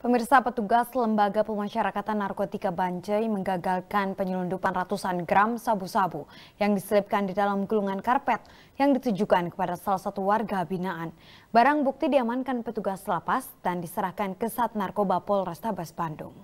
Pemirsa, petugas Lembaga Pemasyarakatan Narkotika Banjai menggagalkan penyelundupan ratusan gram sabu-sabu yang diselipkan di dalam gulungan karpet yang ditujukan kepada salah satu warga binaan. Barang bukti diamankan petugas lapas dan diserahkan ke Sat Narkoba Polrestabes Bandung.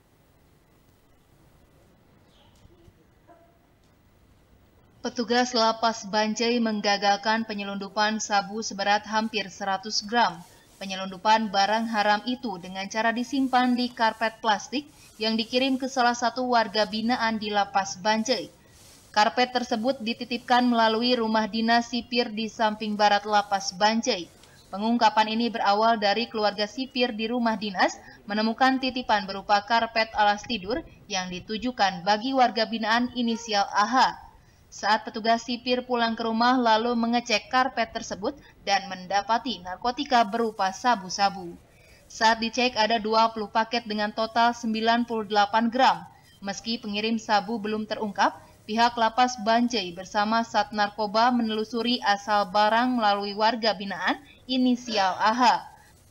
Petugas lapas Banjai menggagalkan penyelundupan sabu seberat hampir 100 gram. Penyelundupan barang haram itu dengan cara disimpan di karpet plastik yang dikirim ke salah satu warga binaan di lapas Banjai. Karpet tersebut dititipkan melalui rumah dinas sipir di samping barat lapas Banjai. Pengungkapan ini berawal dari keluarga sipir di rumah dinas menemukan titipan berupa karpet alas tidur yang ditujukan bagi warga binaan inisial AH. Saat petugas sipir pulang ke rumah lalu mengecek karpet tersebut dan mendapati narkotika berupa sabu-sabu. Saat dicek ada 20 paket dengan total 98 gram. Meski pengirim sabu belum terungkap, pihak lapas Banjai bersama Sat Narkoba menelusuri asal barang melalui warga binaan inisial AH.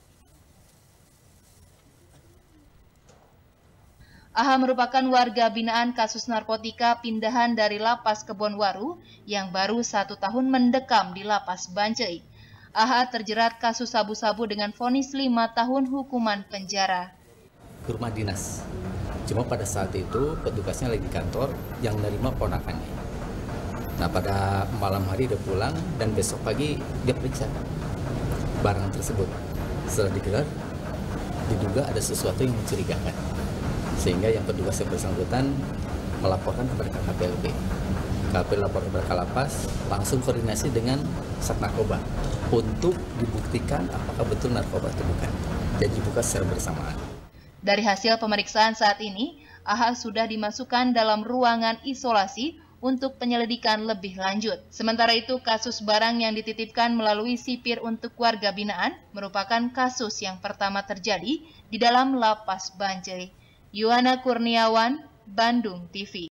AH merupakan warga binaan kasus narkotika pindahan dari lapas Kebonwaru yang baru 1 tahun mendekam di lapas Banjai. AH terjerat kasus sabu-sabu dengan vonis 5 tahun hukuman penjara. Ke rumah dinas. Cuma pada saat itu petugasnya lagi di kantor yang menerima ponakannya. Nah, pada malam hari dia pulang dan besok pagi dia periksa barang tersebut. Setelah digelar, diduga ada sesuatu yang mencurigakan. Sehingga yang petugas yang bersangkutan melaporkan kepada KPLB. KPLB lapor kepada Kalapas, langsung koordinasi dengan Sat Narkoba untuk dibuktikan apakah betul narkoba atau bukan. Jadi dibuka secara bersamaan. Dari hasil pemeriksaan saat ini, AH sudah dimasukkan dalam ruangan isolasi untuk penyelidikan lebih lanjut. Sementara itu, kasus barang yang dititipkan melalui sipir untuk warga binaan merupakan kasus yang pertama terjadi di dalam lapas Banjai. Yuhana Kurniawan, Bandung TV.